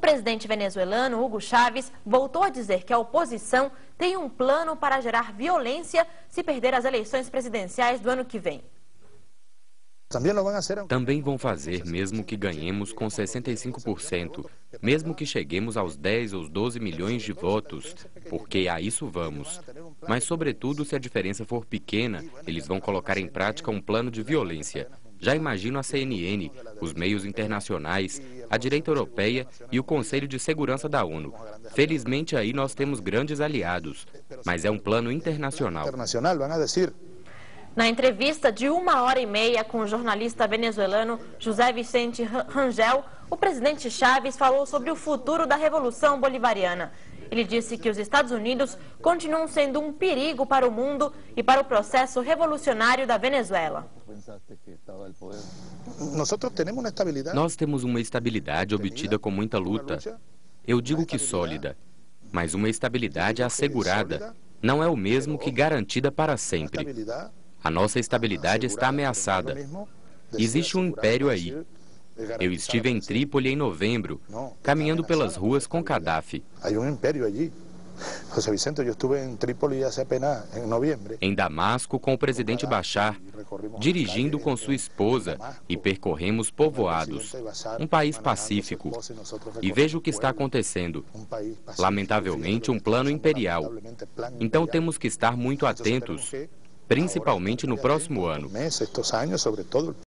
presidente venezuelano, Hugo Chávez, voltou a dizer que a oposição tem um plano para gerar violência se perder as eleições presidenciais do ano que vem. Também vão fazer, mesmo que ganhemos com 65%, mesmo que cheguemos aos 10 ou 12 milhões de votos, porque a isso vamos. Mas, sobretudo, se a diferença for pequena, eles vão colocar em prática um plano de violência. Já imagino a CNN, os meios internacionais, a direita europeia e o Conselho de Segurança da ONU. Felizmente, aí nós temos grandes aliados, mas é um plano internacional. Na entrevista de 1h30 com o jornalista venezuelano José Vicente Rangel, o presidente Chávez falou sobre o futuro da Revolução Bolivariana. Ele disse que os Estados Unidos continuam sendo um perigo para o mundo e para o processo revolucionário da Venezuela. Nós temos uma estabilidade obtida com muita luta. Eu digo que sólida, mas uma estabilidade assegurada não é o mesmo que garantida para sempre. A nossa estabilidade está ameaçada. Existe um império aí. Eu estive em Trípoli em novembro, caminhando pelas ruas com Gaddafi. Em Damasco com o presidente Bashar, dirigindo com sua esposa, e percorremos povoados, um país pacífico. E veja o que está acontecendo. Lamentavelmente, um plano imperial. Então temos que estar muito atentos, principalmente no próximo ano.